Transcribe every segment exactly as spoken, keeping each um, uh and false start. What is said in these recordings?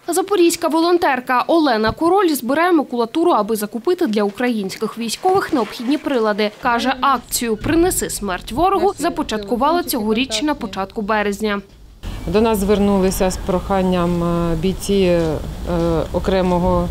Запорізька волонтерка Олена Король збирає макулатуру, аби закупити для українських військових необхідні прилади. Каже, акцію «Принеси смерть ворогу» започаткувала цьогоріч на початку березня. До нас звернулися з проханням бійці окремого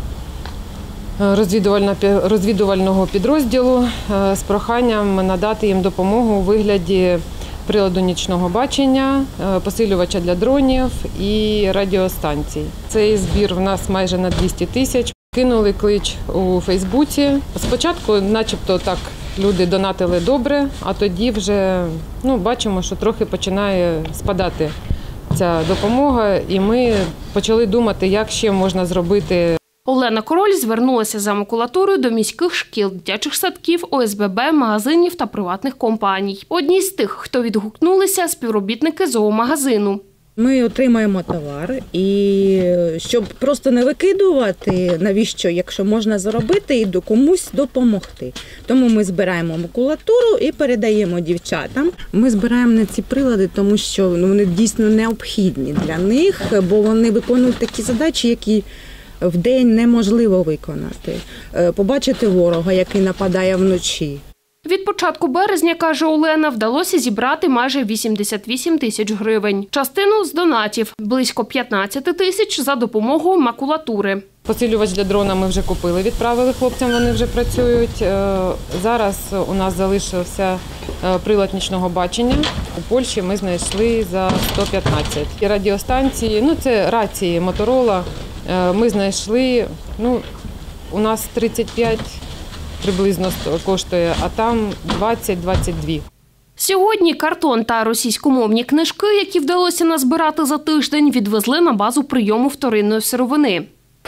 розвідувального підрозділу з проханням надати їм допомогу у вигляді приладу нічного бачення, посилювача для дронів і радіостанцій. Цей збір в нас майже на двісті тисяч. Кинули клич у Фейсбуці. Спочатку начебто так люди донатили добре, а тоді вже ну, бачимо, що трохи починає спадати ця допомога, і ми почали думати, як ще можна зробити. Олена Король звернулася за макулатурою до міських шкіл, дитячих садків, О С Б Б, магазинів та приватних компаній. Одні з тих, хто відгукнулися – співробітники зоомагазину. Ми отримаємо товар, і щоб просто не викидувати, навіщо, якщо можна заробити і до комусь допомогти. Тому ми збираємо макулатуру і передаємо дівчатам. Ми збираємо на ці прилади, тому що ну, вони дійсно необхідні для них, бо вони виконують такі задачі, які в день неможливо виконати. Побачити ворога, який нападає вночі. Від початку березня, каже Олена, вдалося зібрати майже вісімдесят вісім тисяч гривень. Частину з донатів – близько п'ятнадцять тисяч за допомогою макулатури. Посилювач для дрона ми вже купили, відправили хлопцям, вони вже працюють. Зараз у нас залишився прилад нічного бачення. У Польщі ми знайшли за сто п'ятнадцять. І радіостанції, ну це рації Моторола, ми знайшли, ну у нас тридцять п'ять приблизно коштує, а там двадцять - двадцять дві. Сьогодні картон та російськомовні книжки, які вдалося назбирати за тиждень, відвезли на базу прийому вторинної сировини.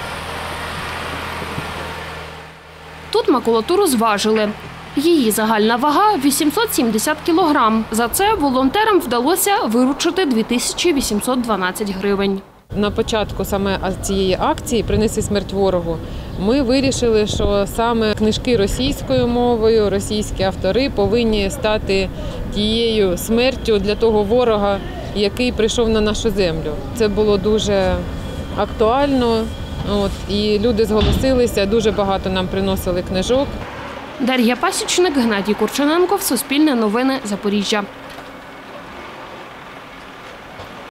Тут макулатуру зважили. Її загальна вага – вісімсот сімдесят кілограм. За це волонтерам вдалося виручити дві тисячі вісімсот дванадцять гривень. На початку саме цієї акції «Принеси смерть ворогу» ми вирішили, що саме книжки російською мовою, російські автори повинні стати тією смертю для того ворога, який прийшов на нашу землю. Це було дуже актуально, от, і люди зголосилися, дуже багато нам приносили книжок. Дар'я Пасічник, Геннадій Курчененко, Суспільне новини, Запоріжжя.